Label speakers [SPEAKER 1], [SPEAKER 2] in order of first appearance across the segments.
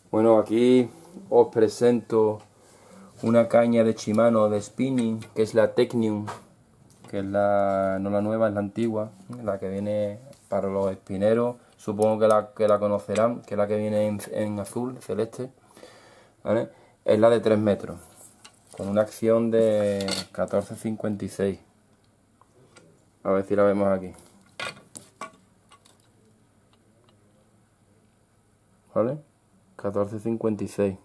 [SPEAKER 1] Bueno, aquí os presento una caña de Shimano de spinning, que es la Technium, que es no la nueva, es la antigua, la que viene para los espineros. Supongo que la conocerán, que es la que viene en azul, celeste, ¿vale? Es la de 3 metros, con una acción de 14,56. A ver si la vemos aquí. ¿Vale? 14,56.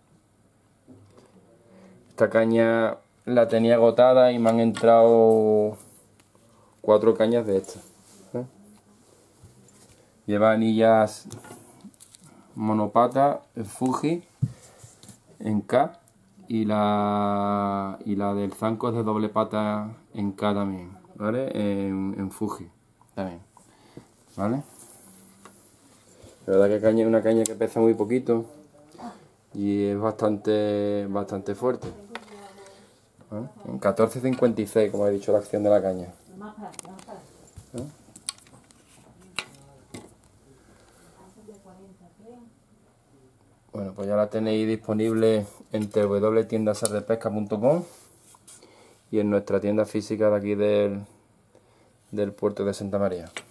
[SPEAKER 1] Esta caña la tenía agotada y me han entrado 4 cañas de estas. Lleva anillas monopata en Fuji en K y la del zanco es de doble pata en K también, ¿vale? En Fuji también, ¿vale? La verdad que es una caña que pesa muy poquito y es bastante fuerte, ¿vale? En 14,56, como he dicho, la acción de la caña, ¿vale? Bueno, pues ya la tenéis disponible en www.tiendasarrepesca.com y en nuestra tienda física de aquí del puerto de Santa María.